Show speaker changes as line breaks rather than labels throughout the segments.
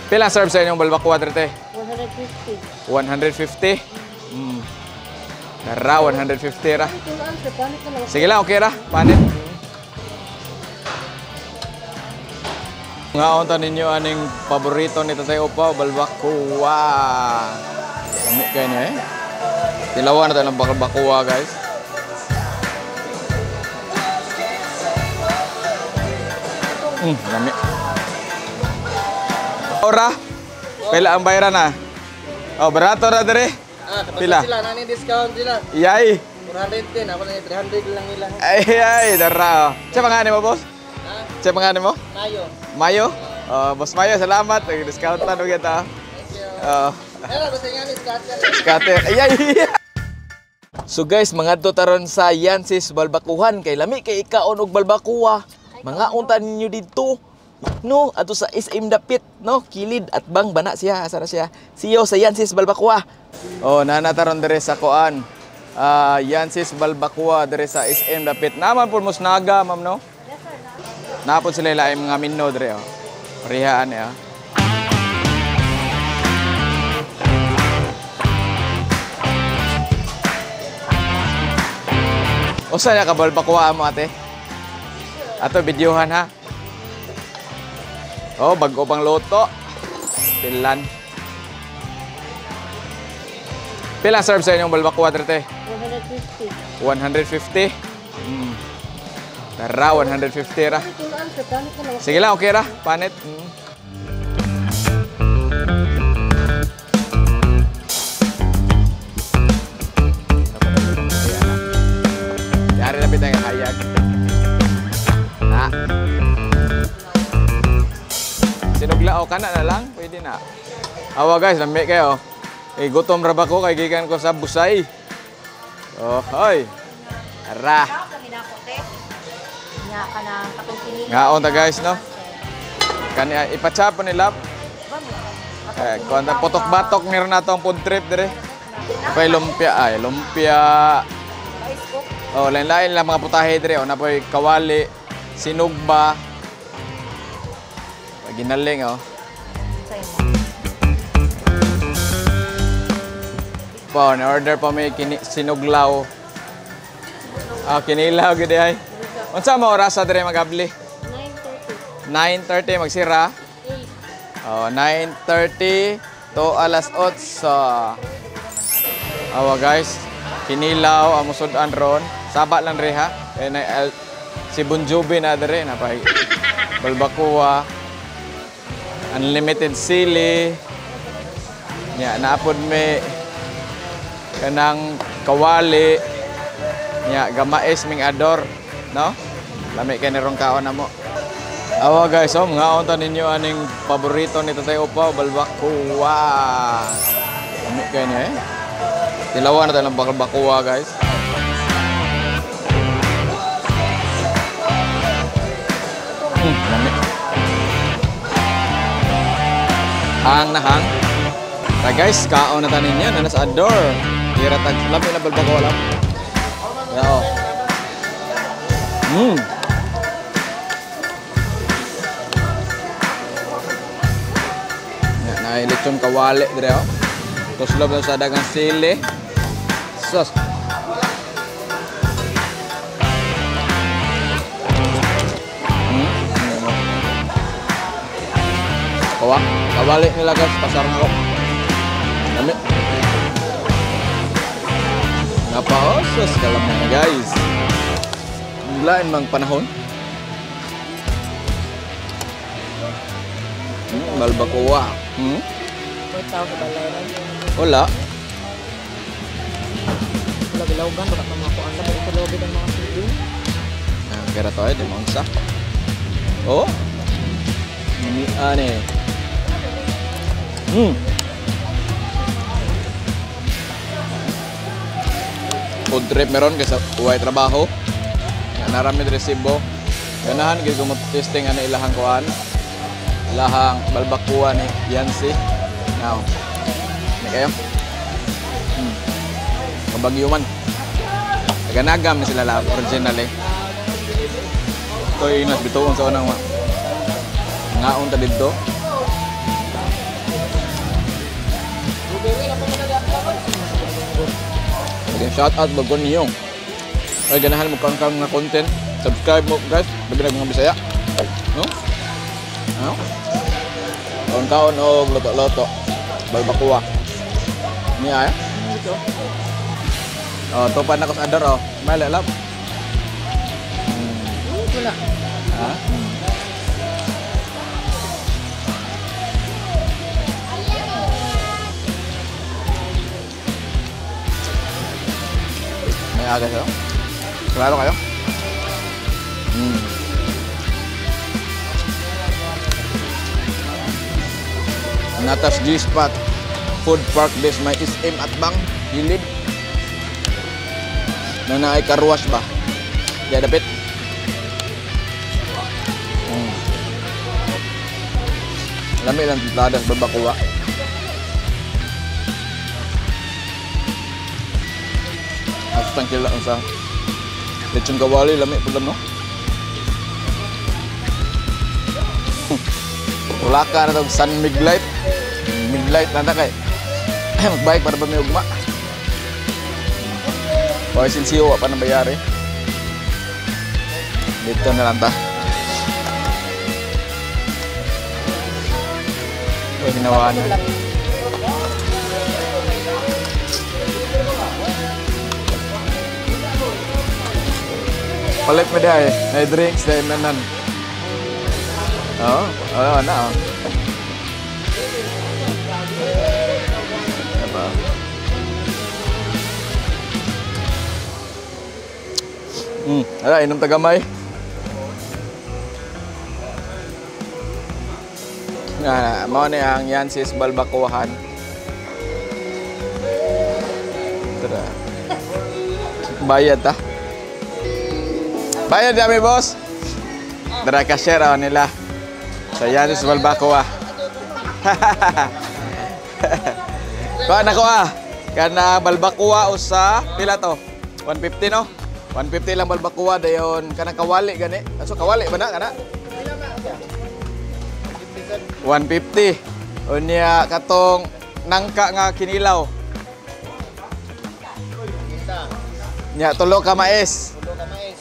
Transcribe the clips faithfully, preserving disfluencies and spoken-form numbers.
Pila serve sa inyong balbacoa dito?
one hundred fifty.
one fifty? Hmm. Tara, one fifty ra. Sige lang, okay ra. Panit. Nga unta ninyo aning paborito ni Tatay Upaw, balbacoa. Lami kayo niya eh. Tilawan na tayo ng balbacoa, guys. Hmm, lami. Ora, pila ang bayaran na? Oh, barato na dere.
Ah,
pila?
Sila, nani discount sila.
Iyay.
four hundred ten, ako na three hundred lang nila.
Ay, ay, dara. Siya pangalan mo, boss?
Ha?
Siya pangalan mo?
Mayo.
Mayo? Uh, boss Mayo, salamat. Nag-discount lang ulit ah.
Thank you.
Uh,
Pero gusto nga ni scatter.
Scatter. Ay, ay. So guys, mga taron sa Yansis Balbakuhan kay lami kay ikaon og balbacoa. Mga unta ninyo dito. No, ato sa S M Dapit, no, kilid at bang bana siya, asa na siya. Siyo sa Yansis Balbacoa. Oh, nanataron dire sa kuan. Ah, uh, Yansis Balbacoa dire sa S M Dapit. Naman po musnaga, ma'am, no?
Yes, sir.
Napon sila laing mga minno dire, oh. Parihaan ya. Usa ya ka balbacoa mo, ate? Ato videohan ha. Oh, bago pang loto. Pilan. Pila serve sa inyong balbacoa dito?
one hundred fifty.
one fifty? Hmm. Tara, one fifty ra. Sige lang, okay ra. Panit. Hmm. Yari na pitang hayag. Na. Sinuglao ka na na lang, pwede na. Awa guys, lamig kayo. Eh, gutom ra ba ko kay gikan ko sa busay. Oh, hoy. Ara. Nga onta guys, no? Kani ipachapon nila. Eh, kuanta potok-batok meron na tong food trip dire. Pay lumpia ay, lumpia. Oh, lain-lain lang mga putahe dire, oh, napoy kawali, sinugba. Ginaling, oh. Po, na-order pa may sinuglaw. Ah, kinilaw gid ay. Unsa mo oras sa dire magabli?
nine thirty.
nine thirty magsira.
eight.
Oh, nine thirty to alas eight. Awa guys, kinilaw ang musud-an ron. Saba lang re ha. Kay na si Bon Jovi na dire na pay. Balbacoa. Unlimited sili. Nya naapod may kanang kawali. Nya gamais ming ador, no? Lami kay nirong kaon namo. Awa guys, oh, mga unta ninyo aning paborito ni Tatay Upaw, balbacoa. Lami kay niya eh. Tilawan na tayo ng balbacoa guys. Hmm, lami. Hang na hang. Tara guys, kaon na tanin yan. Nanas ador. Tira tag lami na balbacoa lang. Yo. Hmm. Ya, na lechon kawali dire oh. Tos lob sa dagang sili. Sos. Kawa, kawali nila guys, pasar nga ko. Dami. Napaosos kalam na guys. Lain mang panahon. Hmm, balbacoa. Hmm? Wala.
Wala bilawgan, baka mamakuan na, baka lobby ng mga sili.
Nah, kira to ay, di mangsa. Oh. Ini aneh. Hmm. Food trip meron kasi uway trabaho. Narami resibo. Ganahan gyud ko testing ana ilahang kuan. Ilahang balbacoa ni Yancy. Now. Ni kayo. Hmm. Kabagyo man. Taganagam ni sila la original eh. Toy inas bituon sa unang ngaon ta didto. shout out bago niyo. Ay ganahan mo kang kang nga content. Subscribe mo guys. Dagdag mga Bisaya. No? Ano? Kaon-kaon o loto-loto. Balbakuwa. Niya ay?
Ito.
Oh, tupan ako sa ador oh. May lalap.
Wala.
Ha? May aga siya. Klaro kayo? Hmm. Natas G-Spot Food Park Base may S M at bang gilid na naay karwash ba? Ya dapit. Hmm. Lami lang titadas barbacoa. At tangkila ang sa lechon kawali lami pud lang no. Wala ka na itong sun miglight. Miglight na na kay. Magbike para ba may ugma. Pwede sinsiyo, pa na bayari. Dito na lang ta. Pwede ginawa na. Palit mo dahil. May drinks dahil nanan. Oo, wala na oh. Diba? Hmm, ala, inom tagamay. Nga, mao ni ang Yancy's Balbacoahan. Tara. Bayad ta. Bayad kami, boss. Tara ka share oh, nila. Sa Yancy's Balbacoa. Kuha na ko ah. Kana balbacoa usa pila to? one fifty no? one fifty lang balbacoa dayon kana kawali gani. Aso kawali ba na kana? one fifty. Unya katong nangka nga kinilaw. Nya tulo ka mais. Tulo ka mais.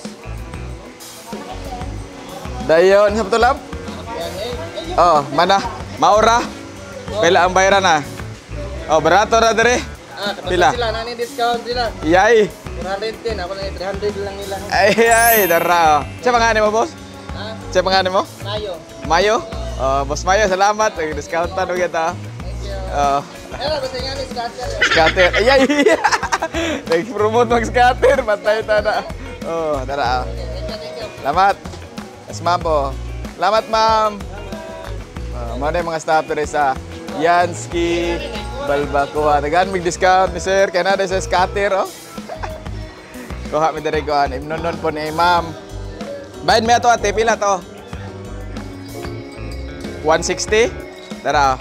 Dayon sa tulam? Oh, mana? Maura? Pila ang bayaran na? Oh, barato na dire.
Ah, kapag
pila?
sila, nani discount sila.
Iyay.
four hundred ten, ako na three hundred lang nila.
Ay, ay, dara. Siya mga mo, boss?
Ha?
Siya mga mo?
Mayo.
Mayo? Oh, boss Mayo, salamat. Nag-discountan mo kita.
Thank you.
Oh.
Pero gusto nga ni scatter.
Scatter. Ay, ay. Nag-promote mag-scatter. Patay ta na. Oh, tara.
Thank you, thank you.
Salamat. Yes, ma'am po. Salamat, ma'am. Uh, mga mga staff rin sa Yancy's Balbacoa. Nagaan mag-discount ni sir. Kaya na sa scatter, oh. Kuha mi diri kuan. Imnonon po ni ma'am. Bayad mi ato ate. Pila to? one sixty? Tara.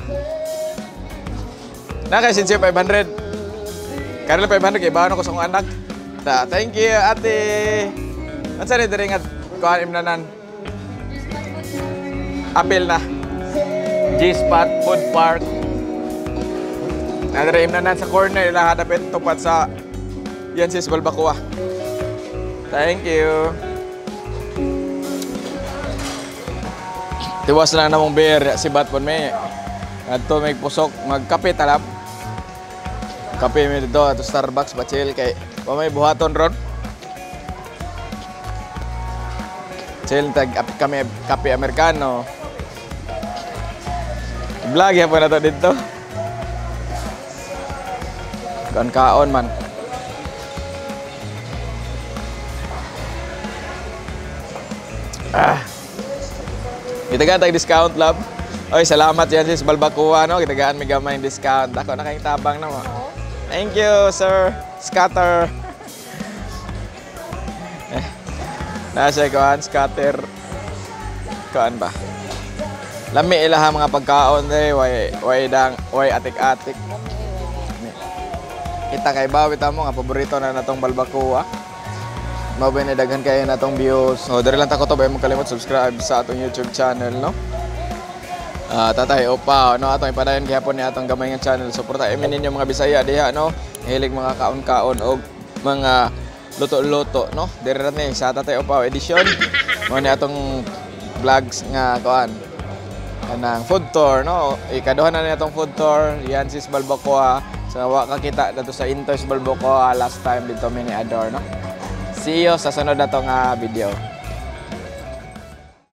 Nakay sinsiyo five hundred. Karela five hundred kay baon ko sa akong anak. Ta, thank you ate. Unsa ni diri nga kuan imnanan? Apil na. G-Spot Food Park. Nadiri imnanan sa corner ila hadapit tupat sa Yancy's Balbacoa. Thank you. Tiwas na namong beer si Batpon may. Adto may pusok magkape talab. Kape mi dito ato Starbucks ba chill kay wa may buhaton ron. Chill tag kami kape Amerikano. Vlog ya po na to dito. Kaon-kaon man. Ah. Kitagaan tayong discount, love. Oy, salamat yan sis Balbacoa, no? Kitagaan may gamay yung discount. Ako na kayong tabang na mo. Thank you, sir. Scatter. Eh, nasa kuhan, scatter. Kuhan ba? Lami ilaha mga pagkaon eh. Way, way dang, way atik-atik. Kita kay Bawi tamo nga paborito na natong Balbacoa. Mabay na daghan kayo na itong views. So, dari lang tako to, bayan mo kalimot subscribe sa atong YouTube channel, no? Uh, tatay, opa, no? Atong ipadayon kaya po ni atong gamay ng channel. Suporta, imin ninyo mga Bisaya diha, no? Hilig mga kaon-kaon o mga luto-luto, no? Diri ra ni sa Tatay Upaw edition. Mo ni atong vlogs nga kuan. Kanang food tour, no? Ikaduhan na ni atong food tour, Yancy's Balbacoa. So wa ka kita dito sa Into's Balbacoa last time dito mi ni Ador, no? See you sa sunod na tong uh, video.